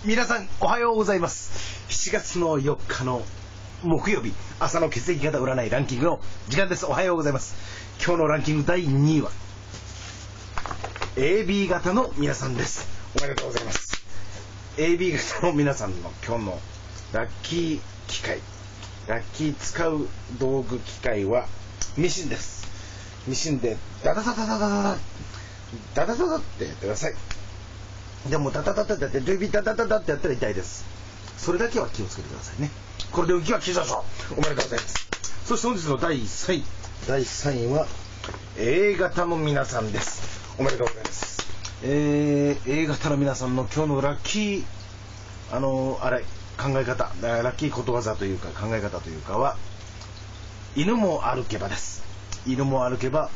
皆さんおはようございます。7月の4日の木曜日、朝の血液型占いランキングの時間です。おはようございます。今日のランキング第2位は AB 型の皆さんです。おめでとうございます。 AB 型の皆さんの今日のラッキー機械、ラッキー使う道具機械はミシンです。ミシンでダダダダダダダダダダダダってやってください。でもダダダダダって指ダダダダってやったら痛いです。それだけは気をつけてくださいね。これで浮きは急上昇。おめでとうございます。そして本日の第3位は A 型の皆さんです。おめでとうございます。A 型の皆さんの今日のラッキー考え方、ラッキーことわざというか考え方というかは、犬も歩けばです。犬も歩けば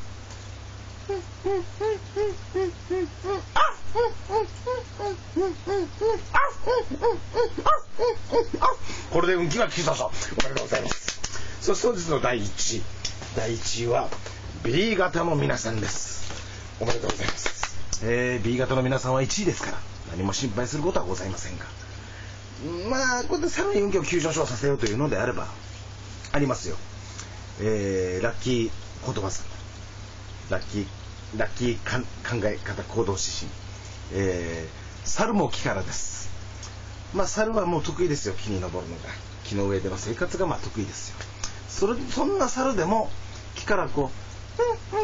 これで運気が急上昇。おめでとうございます。そして本日の第1位は B 型の皆さんです。おめでとうございます。B 型の皆さんは1位ですから何も心配することはございませんが、まあこれでさらに運気を急上昇させようというのであればありますよ。ラッキーことわざ、ラッキー考え方行動指針、猿も木からです。まあ猿はもう得意ですよ。木に登るのが、木の上での生活がまあ得意ですよ。そんな猿でも木からこう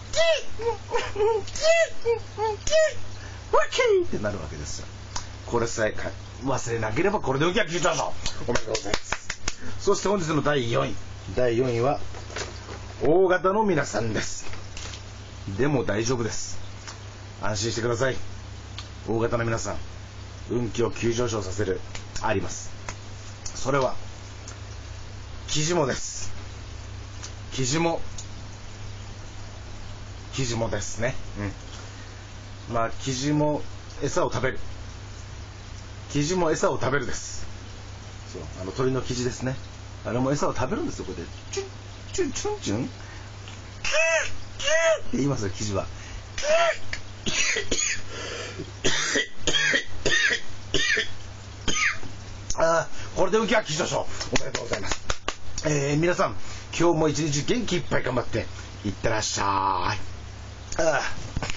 ってなるわけですよ。これさえ忘れなければこれで運気が急上昇。おめでとうございます。そして本日の第4位は O 型の皆さんです。でも大丈夫です。安心してください。O 型の皆さん、運気を急上昇させるあります。それはキジモです。キジモですね。まあキジモ餌を食べる。キジも餌を食べるです。そう、鳥のキジですね。あれも餌を食べるんですよ。これでチュンチュンチュンチュンキューって言いますよ。キジはこれで運気は急上昇。おめでとうございます。皆さん今日も一日元気いっぱい頑張っていってらっしゃい。